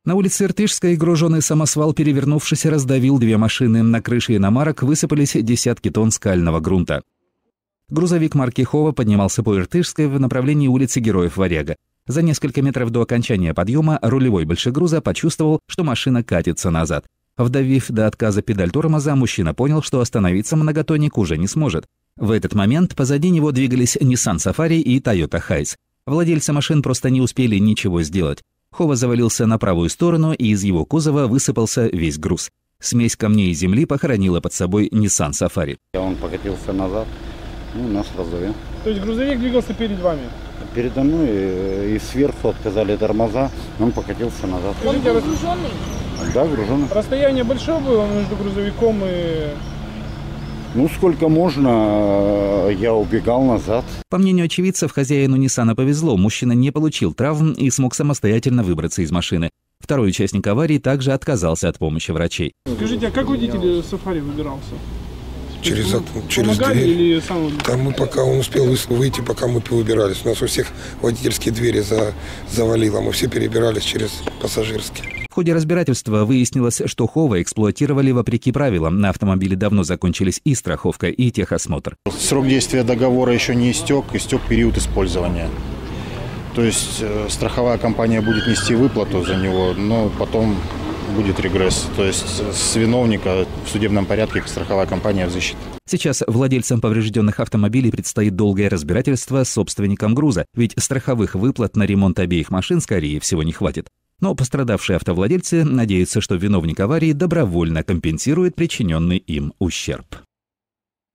На улице Иртышской груженный самосвал, перевернувшись, раздавил две машины. На крыше иномарок высыпались десятки тонн скального грунта. Грузовик марки Хова поднимался по Иртышской в направлении улицы Героев Варяга. За несколько метров до окончания подъема рулевой большегруза почувствовал, что машина катится назад. Вдавив до отказа педаль тормоза, мужчина понял, что остановиться многотонник уже не сможет. В этот момент позади него двигались Nissan Safari и Toyota Hiace. Владельцы машин просто не успели ничего сделать. Хова завалился на правую сторону, и из его кузова высыпался весь груз. Смесь камней и земли похоронила под собой Nissan Safari. Он покатился назад, нас раздавил. То есть грузовик двигался перед вами? Передо мной и сверху отказали тормоза, он покатился назад. Он был груженный? Да, груженный. Расстояние большое было между грузовиком и... Сколько можно, я убегал назад. По мнению очевидцев, хозяину Ниссана повезло, мужчина не получил травм и смог самостоятельно выбраться из машины. Второй участник аварии также отказался от помощи врачей. Скажите, а как водитель Сафари выбирался? Через дверь? Или сам... Там он успел выйти, пока мы выбирались. У нас у всех водительские двери завалило, мы все перебирались через пассажирские. В ходе разбирательства выяснилось, что Хова эксплуатировали вопреки правилам. На автомобиле давно закончились и страховка, и техосмотр. Срок действия договора еще не истек период использования. То есть страховая компания будет нести выплату за него, но потом будет регресс. То есть с виновника в судебном порядке страховая компания взыщет. Сейчас владельцам поврежденных автомобилей предстоит долгое разбирательство с собственником груза, ведь страховых выплат на ремонт обеих машин, скорее всего, не хватит. Но пострадавшие автовладельцы надеются, что виновник аварии добровольно компенсирует причиненный им ущерб.